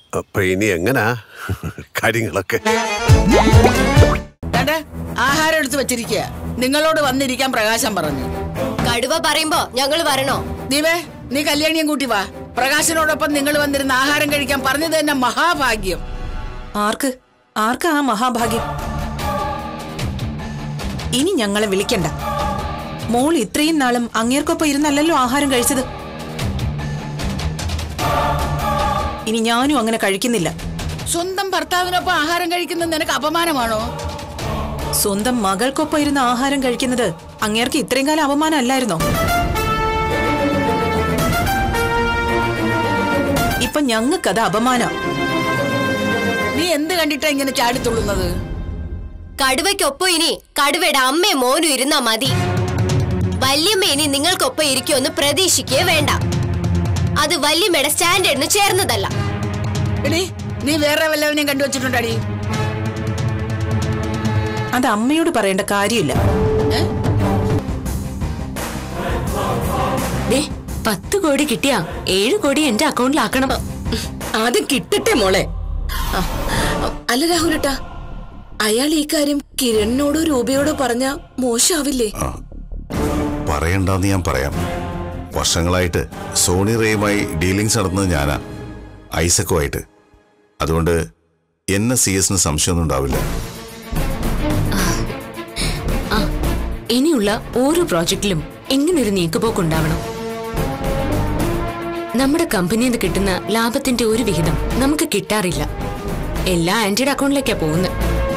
അപ്പൊ ഇനി എങ്ങനാ കാര്യങ്ങളൊക്കെ? ആഹാരം എടുത്ത് വെച്ചിരിക്കുക. നിങ്ങളോട് വന്നിരിക്കാൻ പ്രകാശം പറഞ്ഞു. കടുവ പറയുമ്പോ ഞങ്ങൾ വരണോ? ദീപേ, നീ കല്യാണിയും കൂട്ടി വാ. പ്രകാശനോടൊപ്പം നിങ്ങൾ വന്നിരുന്ന് ആഹാരം കഴിക്കാൻ പറഞ്ഞത് തന്നെ മഹാഭാഗ്യം. ആർക്കാ ആ മഹാഭാഗ്യം? ഇനി ഞങ്ങളെ വിളിക്കണ്ട. മോൾ ഇത്രയും നാളും അങ്ങേർക്കൊപ്പം ഇരുന്നല്ലോ ആഹാരം കഴിച്ചത്. ഇനി ഞാനും അങ്ങനെ കഴിക്കുന്നില്ല. സ്വന്തം ഭർത്താവിനൊപ്പം ആഹാരം കഴിക്കുന്നത് നിനക്ക് അപമാനമാണോ? സ്വന്തം മകൾക്കൊപ്പം ഇരുന്ന് ആഹാരം കഴിക്കുന്നത് അങ്ങേർക്ക് ഇത്രയും കാലം അപമാനം അല്ലായിരുന്നോ? ഇപ്പൊ ഞങ്ങൾക്കത് അപമാനം. നീ എന്ത് കണ്ടിട്ടാ ഇങ്ങനെ ചാടിത്തുള്ളുന്നത്? കടുവയ്ക്കൊപ്പം ഇനി കടുവയുടെ അമ്മയും മോനും ഇരുന്നാ മതി. വല്യമ്മ ഇനി നിങ്ങൾക്കൊപ്പം ഇരിക്കുമെന്ന് പ്രതീക്ഷിക്കേ വേണ്ട. അത് വല്യമ്മയുടെ സ്റ്റാൻഡേർഡിന് ചേർന്നതല്ല. നീ വേറെ വല്ലവനെയും കണ്ടുവച്ചിട്ടുണ്ടടി? അത് അമ്മയോട് പറയേണ്ട കാര്യമില്ല. 10 കോടി കിട്ടിയാ 7 കോടി എന്റെ അക്കൗണ്ടിലാക്കണം. ആദ്യം കിട്ടട്ടെ മോളെ. അല്ല രാഹുലേട്ടാ, അയാൾ ഈ കാര്യം കിരണിനോടോ രൂപയോടോ പറഞ്ഞ മോശമാവില്ലേ? പറയണ്ടെന്ന് ഞാൻ പറയാം. വർഷങ്ങളായിട്ട് സോണി റേയുമായി ഡീലിങ്സ് നടത്തുന്നത് ഞാനാ, ഐസക്കുമായിട്ട്. അതുകൊണ്ട് എന്നെ CS സംശയമൊന്നും ഉണ്ടാവില്ല. ഇനിയുള്ള ഓരോ പ്രോജക്റ്റിലും ഇങ്ങനൊരു നീക്കുപോക്കുണ്ടാവണം. നമ്മുടെ കമ്പനിയിൽ നിന്ന് കിട്ടുന്ന ലാഭത്തിന്റെ ഒരു വിഹിതം നമുക്ക് കിട്ടാറില്ല. എല്ലാ ആന്റിയുടെ അക്കൗണ്ടിലേക്കാ പോകുന്നത്.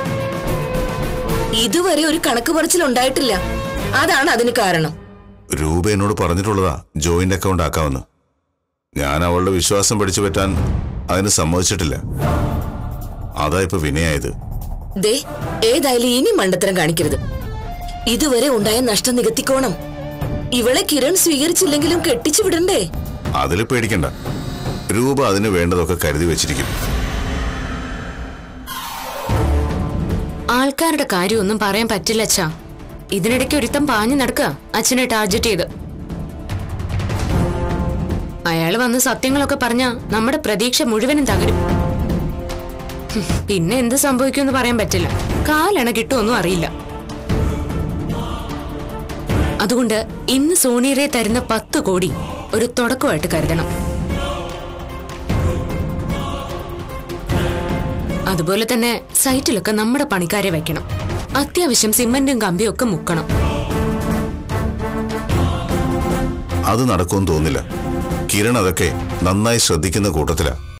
ഇതുവരെ ഒരു കണക്ക് പറച്ചിലുണ്ടായിട്ടില്ല. അതാണ് അതിന് കാരണം. രൂപ എന്നോട് പറഞ്ഞിട്ടുള്ളതാ ജോയിന്റ് അക്കൗണ്ട് ആക്കാമെന്ന്. ഞാൻ അവളുടെ വിശ്വാസം പിടിച്ചു പറ്റാൻ അതിന് സമ്മതിച്ചിട്ടില്ല. അതാ ഇപ്പൊ വിനയായത്. ഏതായാലും ഇനി മണ്ടത്തരം കാണിക്കരുത്. ഇതുവരെ ഉണ്ടായ നഷ്ടം നികത്തിക്കോണം. ഇവളെ കിരൺ സ്വീകരിച്ചില്ലെങ്കിലും കെട്ടിച്ചു വിടണ്ടേ? അതിൽ പേടിക്കണ്ട. രൂപ അതിന് വേണ്ടതൊക്കെ കരുതി വെച്ചിരിക്കും. ആൾക്കാരുടെ കാര്യമൊന്നും പറയാൻ പറ്റില്ല അച്ഛാ. ഇതിനിടയ്ക്ക് ഒരുത്തം പാഞ്ഞു നടക്കുക അച്ഛനെ ടാർഗറ്റ് ചെയ്ത്. അയാൾ വന്ന് സത്യങ്ങളൊക്കെ പറഞ്ഞാ നമ്മുടെ പ്രതീക്ഷ മുഴുവനും തകരും. പിന്നെ എന്ത് സംഭവിക്കുമെന്ന് പറയാൻ പറ്റില്ല. കാലണ കിട്ടുമൊന്നും അറിയില്ല. അതുകൊണ്ട് ഇന്ന് സോണിയറെ തരുന്ന 10 കോടി ഒരു തുടക്കമായിട്ട് കരുതണം. അതുപോലെ തന്നെ സൈറ്റിലൊക്കെ നമ്മുടെ പണിക്കാരെ വെക്കണം. അത്യാവശ്യം സിമന്റും കമ്പിയും ഒക്കെ മുക്കണം. അത് നടക്കുമെന്ന് തോന്നില്ല. കിരൺ അതൊക്കെ നന്നായി ശ്രദ്ധിക്കുന്ന കൂട്ടത്തിലാ.